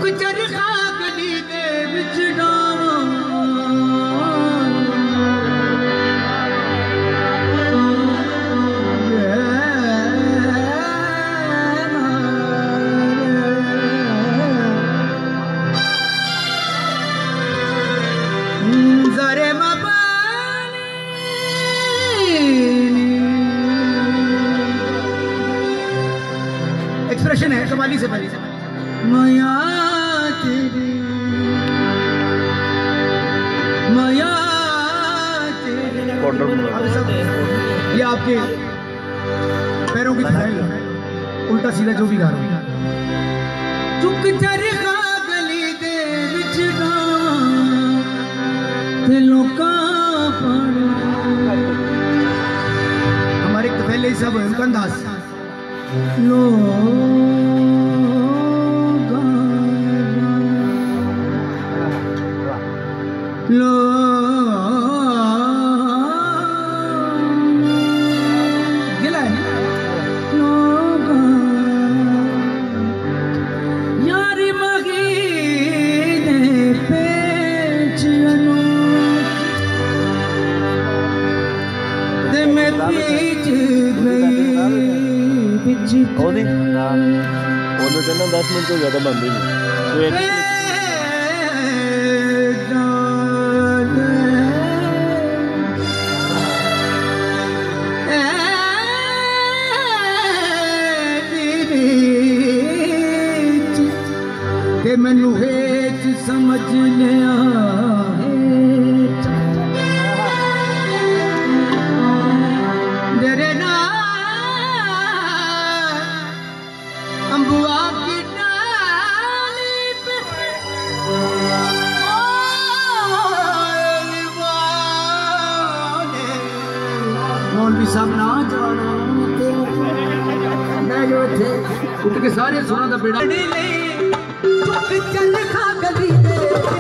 चरखा गली दे विच डावा जरे एक्सप्रेशन है कवाली से पहले माया तेरी माया तेरी। ये आपके पैरों की थकाई उल्टा सीधा जो भी गा रहा हूं। चुक चरखा गली दे विच ते लोका पानी हमारे पहले सब उनका अंदाज लो लो गिला है लोग यारी मगी ने पेच अनु ते मैं पीछ गई बिच ओदी ओने तो ना 10 मिनट तो ज्यादा बंद ही नहीं मैनू हेच समझ लिया तेरे नाल अंबुआ की डाली पे मौलवी साहब ना जाना मैं जो थे उठ के सारे सुना था बेड़ा चरखा गली दे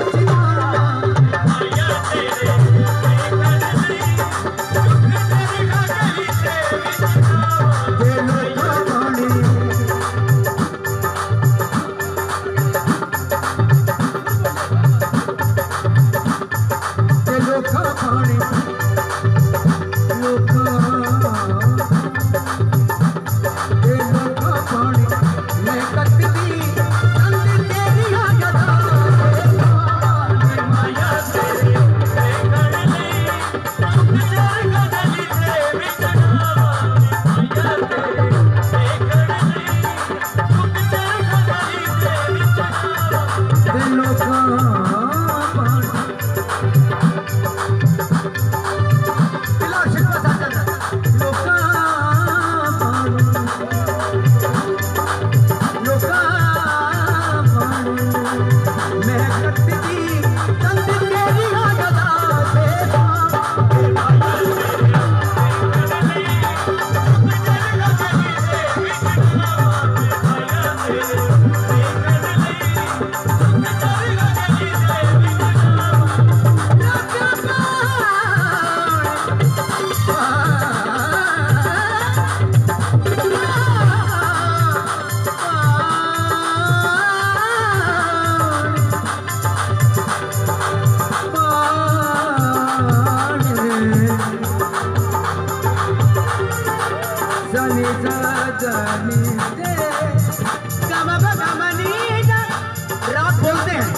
रात बोलते हैं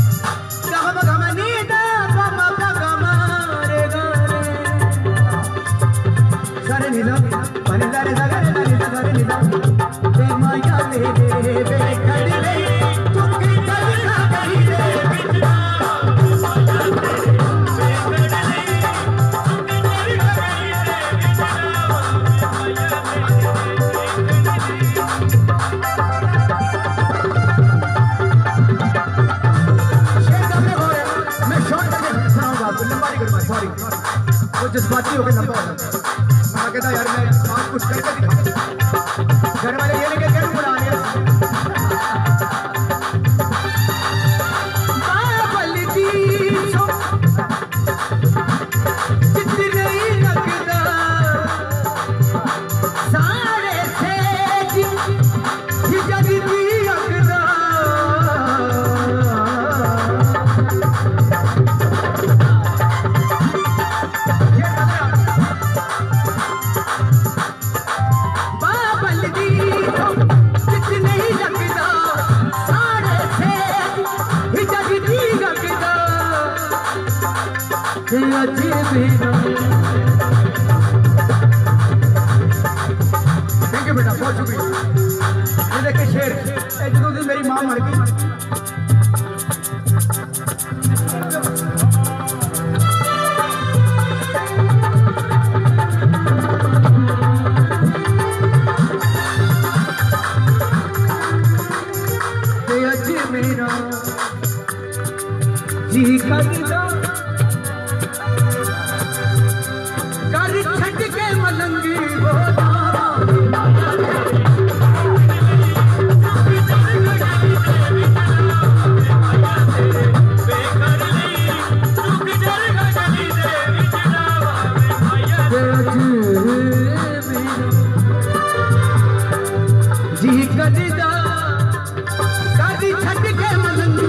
सारे नीला पनिदारे सारे नीला सारे नीला माया मेरे बेखड़े चुकी चरखा गली दे वो जज्बाती हो गए लंबा होना कहता यार मैं बात कुछ करके दिखा घर वाले ये लेके क्या बुला रहे सारे से बेटा, बहुत शुक्रिया। ये देखे शेर, जो दिन मेरी माँ मर गई, मेरा जी करदा कर छट के मलंगी होना जी करदा छट के मलंगी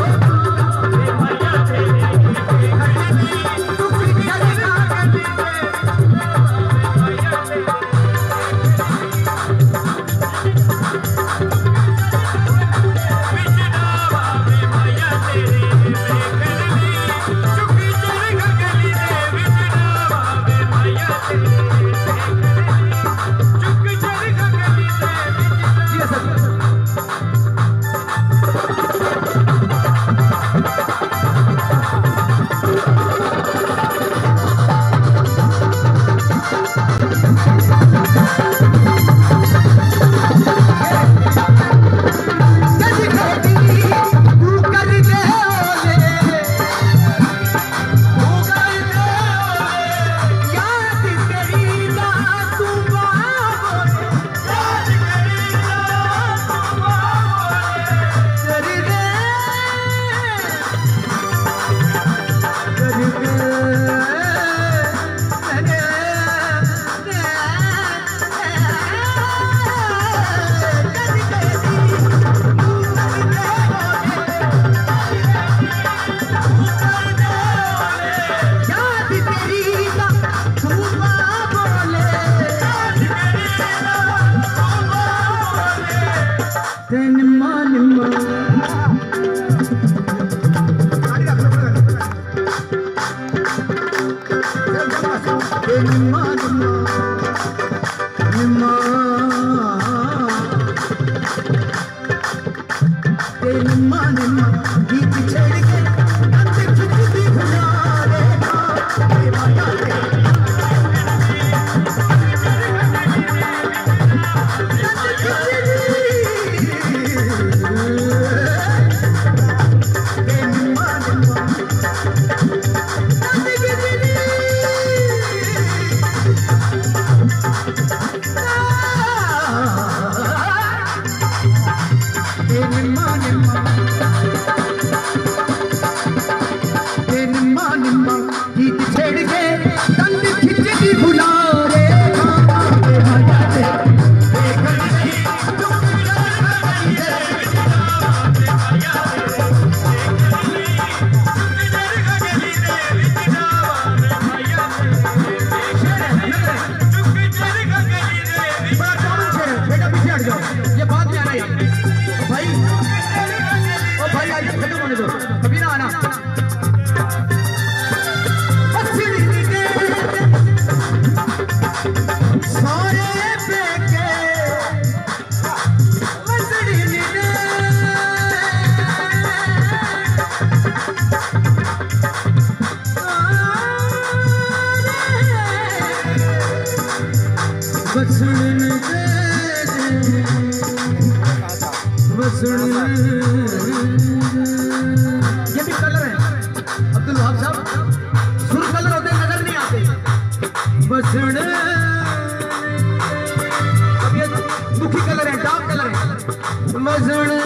ये भी कलर है अब्दुल वहाब साहब, सुर कलर होते नजर नहीं आते। बसण अब ये दुखी कलर है, डार्क कलर है। बसण